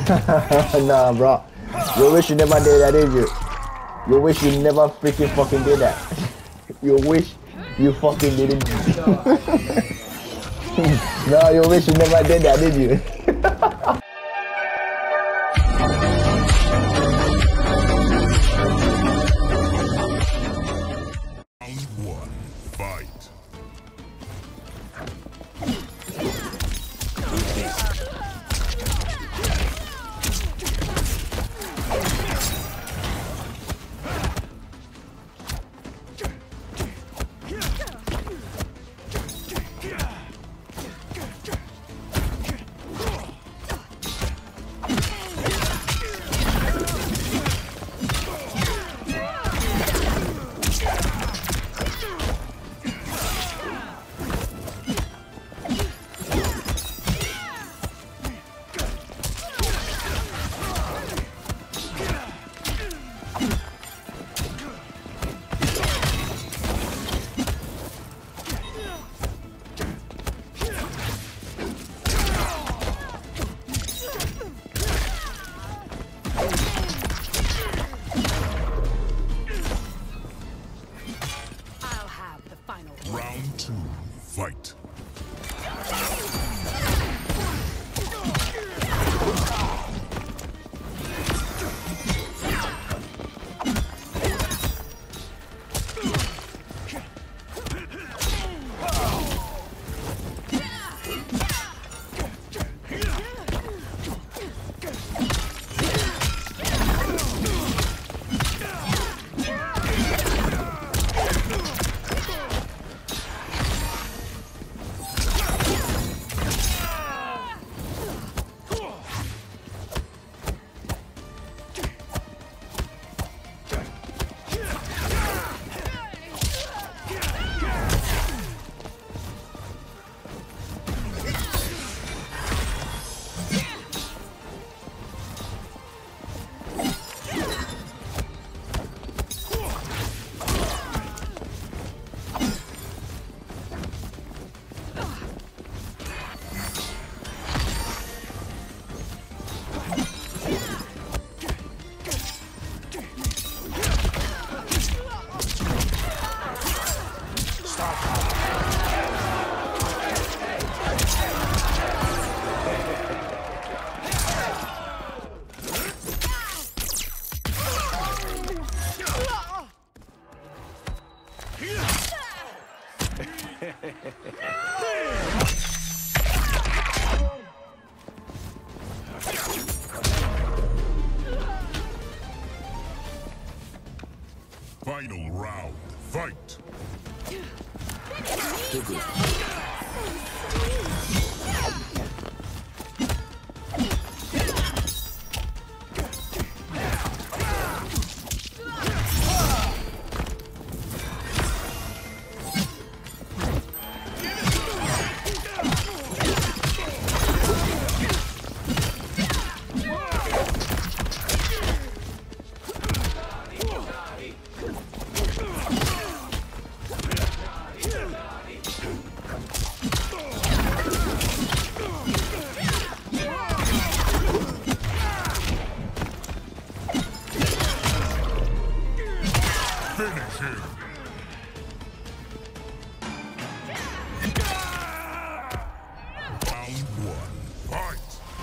Nah, bro. You wish you never did that, did you? You wish you never freaking fucking did that. You wish you fucking didn't. No, you wish you never did that, did you? Round one, fight. Round two, fight. Final round, fight! Finish him! Round one, fight!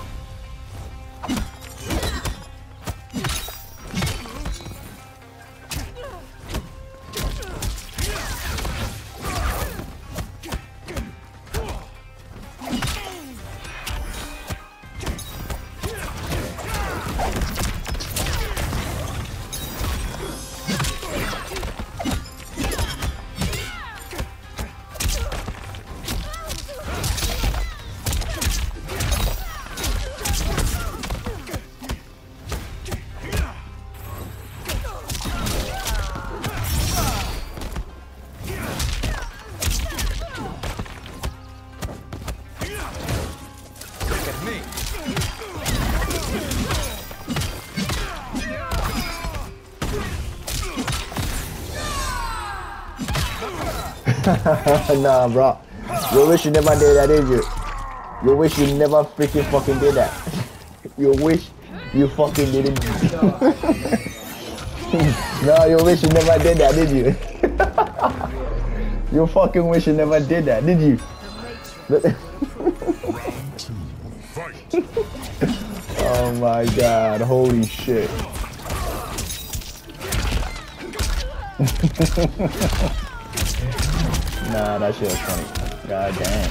Nah, bro. You wish you never did that, did you? You wish you never freaking fucking did that. You wish you fucking didn't. No, you wish you never did that, did you? You fucking wish you never did that, did you? Round 2. Fight. Oh my god, holy shit. Nah, that shit was funny. God damn.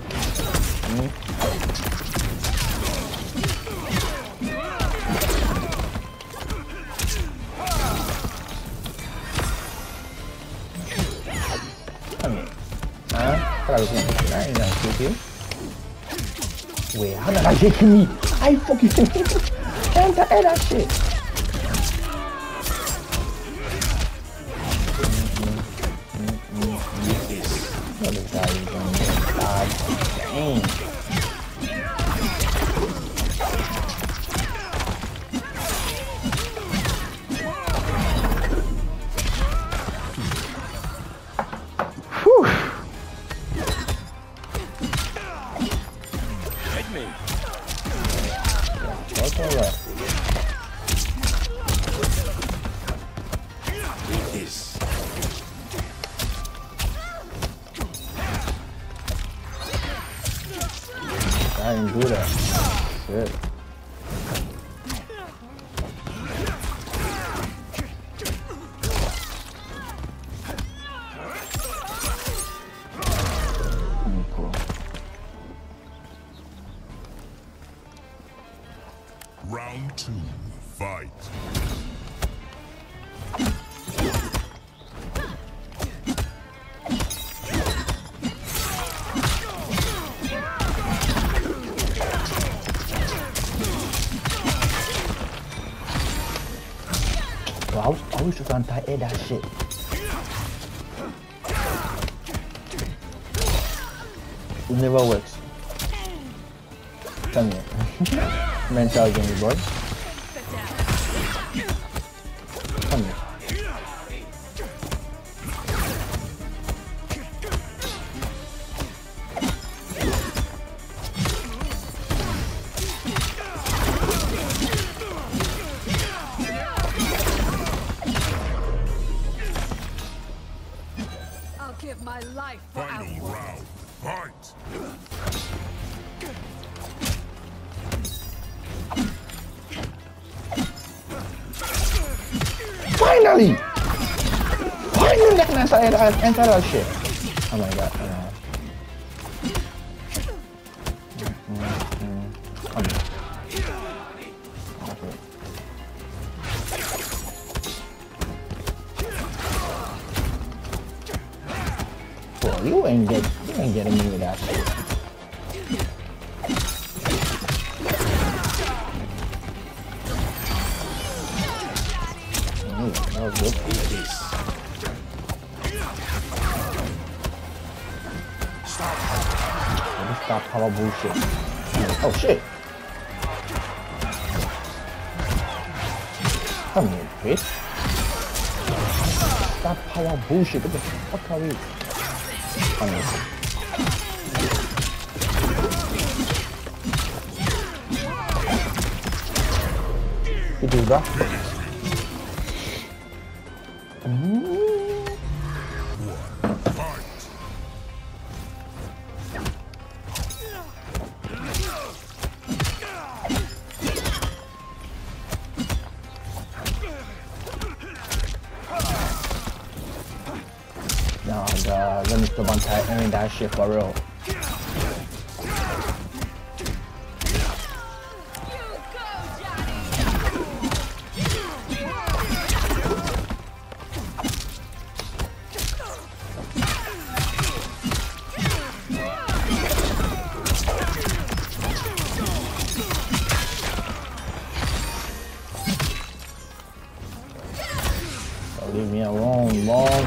Huh? I was gonna put that in there, wait, how did I get to me? I fucking enter that shit. What is that even? God dang. Whew. Hit me. That's alright. Eat this. I didn't do that. Shit. Cool. Round 2. Fight. Bro, I wish you can tie that shit. It never works. Come here. Mental game, boy. Come here. I'll give my life for Final our round. Fight. Finally! Finally, that can enter that shit. Oh my god. Come here. Okay. Bro, you ain't getting me with that shit. That was good. Eat this. Let me stop power bullshit. Oh shit. Come here, bitch. Stop power bullshit. What the fuck are we? Come here. It is that. Fight. No, God, let me stop on typing that shit for real. Leave me alone, mom.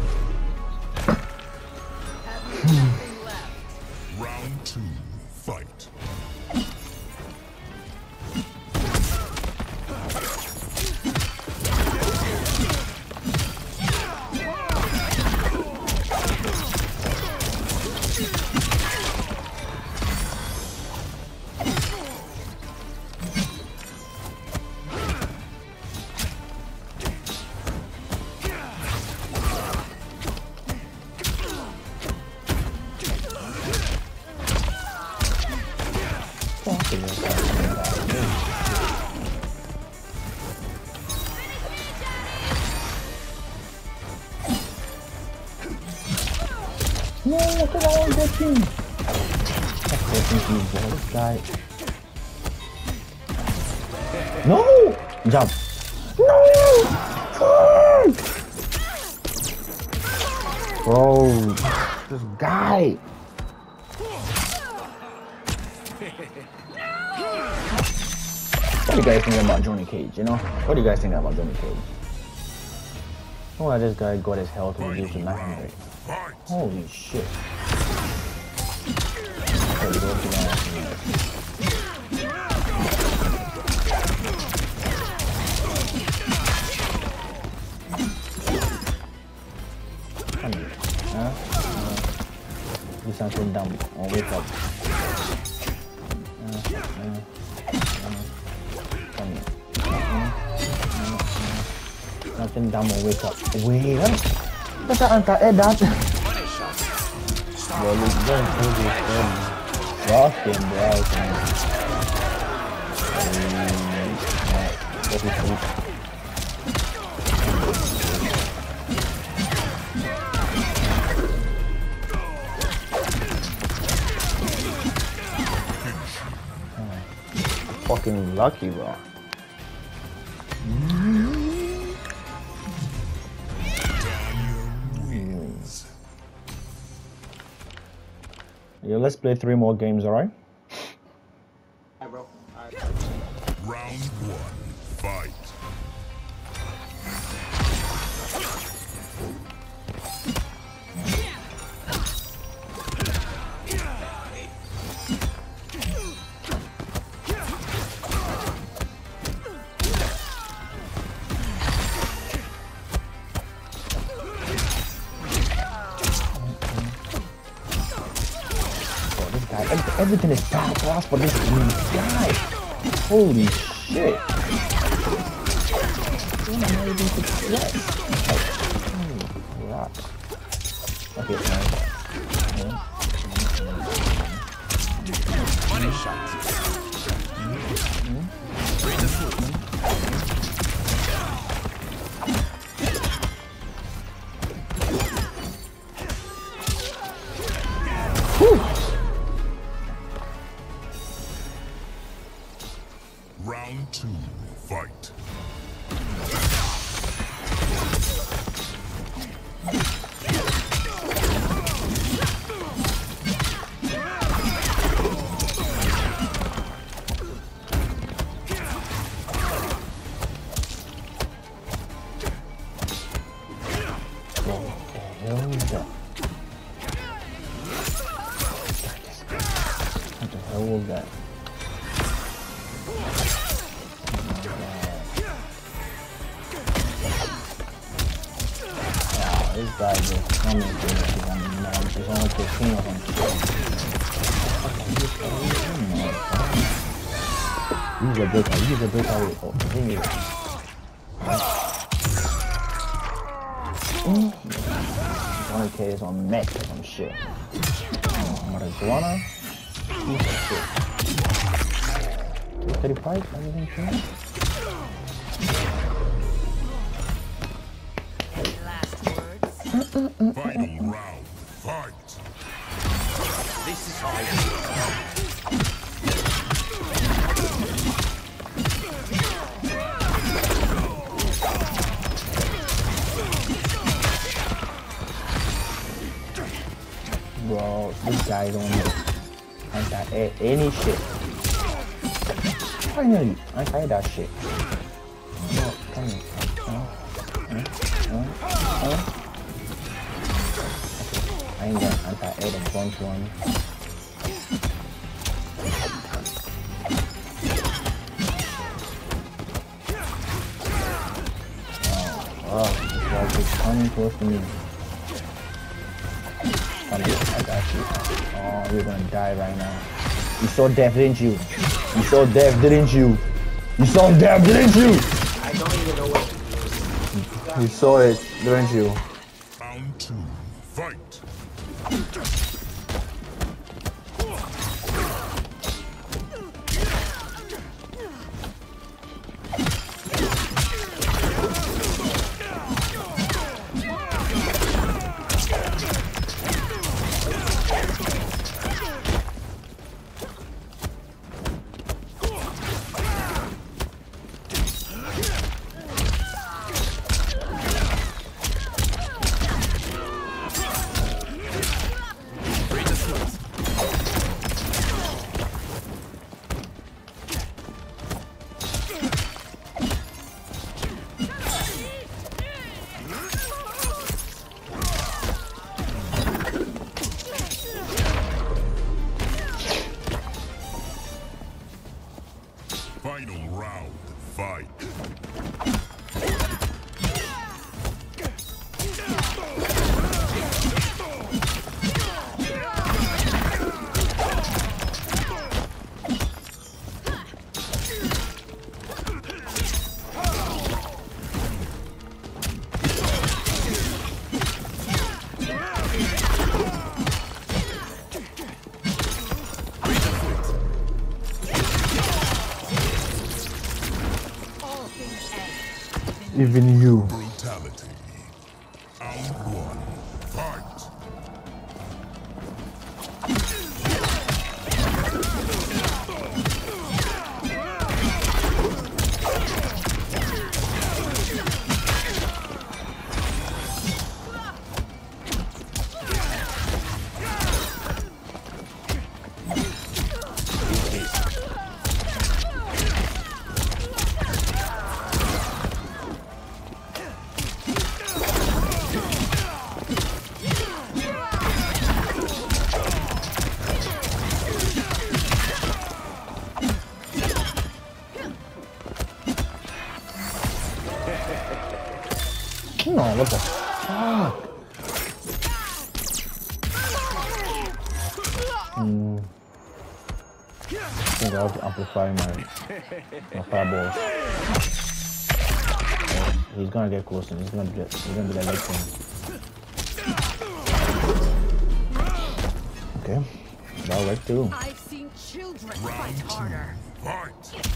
Round 2. Fight. No, look at all that team. That's so confused, bro. This guy. No! Jump. No! Bro, this guy. What do you guys think about Johnny Cage, you know? What do you guys think about Johnny Cage? Oh, this guy got his health reduced to 900. Holy shit. Okay, go to that. Come here. Huh? Do something dumb. Oh, wake up. Come here. Nothing dumb or wake up. Wait, what the anti-air that? Well, it's going to be fucking bright, man. What is it? Fucking lucky, bro. Yeah, let's play 3 more games, alright? Alright, bro. Alright. Round 1, fight. Everything is down fast for this guy. Holy shit. What am I able to play? Right. Okay, Money shot. Bring the food. Round 2, fight. What the hell was that? This guy just coming to me. I'm just on to king of him. He's a breaker. He's a breaker. Oh, Johnny Cage is on mech or some shit. Marijuana? Piece of shit. 35? Everything sure? Final round, fight. This is how I do Bro, this guy don't know anti-air any shit. Finally, anti that shit. No, come here. I ain't got anti-air the front one. Oh, this guy is coming close to me. I got you. Oh, you're gonna die right now. You saw death, didn't you? You saw death, didn't you? You saw death, didn't you? I don't even know what to do. You saw it, didn't you? Round 2, fight. Even you. Brutality. Round one. Fight. No, what the fuck? I think I'll amplify my fireballs. He's gonna get close and he's gonna be that leg thing. Okay, that'll work too. I've seen children fight Round two. harder. Fight.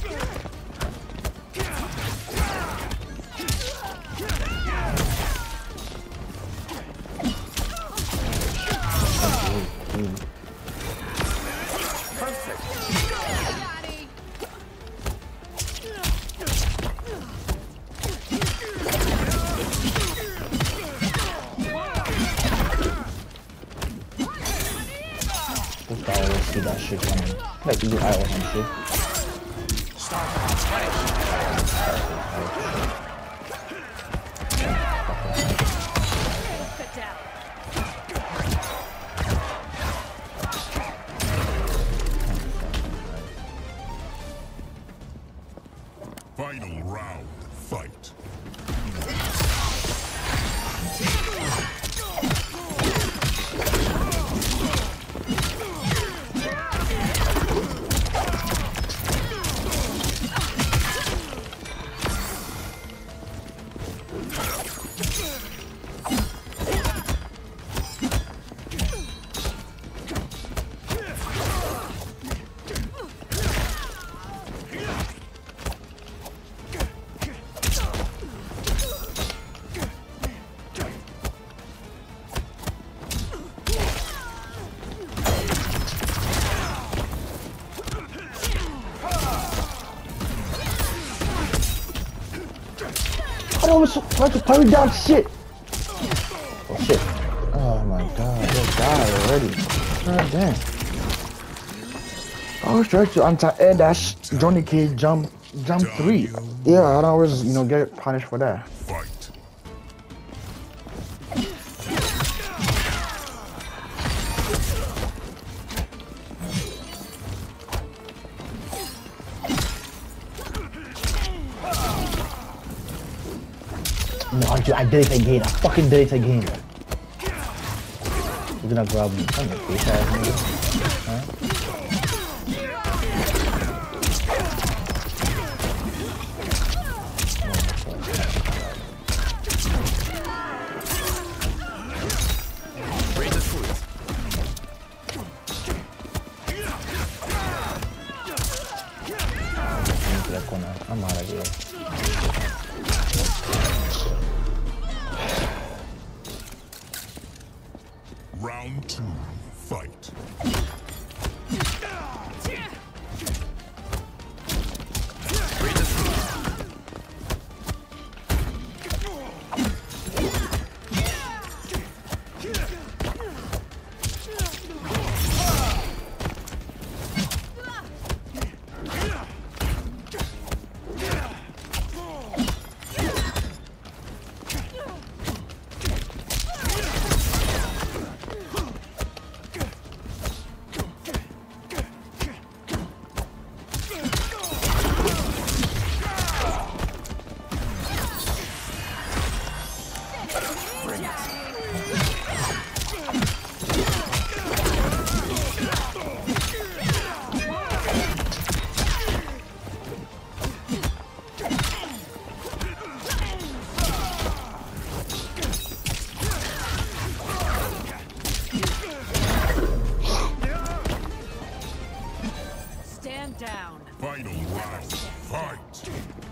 Daddy. This guy always see that shit coming. Like you do I or some shit. Sit down. Final round. Fight. I was trying to parry down shit. Oh shit. Oh my god, they died already. God damn. I was trying to anti-air dash Johnny Cage jump 3. Yeah, I'd always, get punished for that. Fight. No, I did it again. I fucking did it again. You're gonna grab me. I'm gonna face ass nigga. Huh? Raise the foot. Into that corner. I'm out of here. Round two. Fight. Raise the foot. Stand down. Final round. Fight.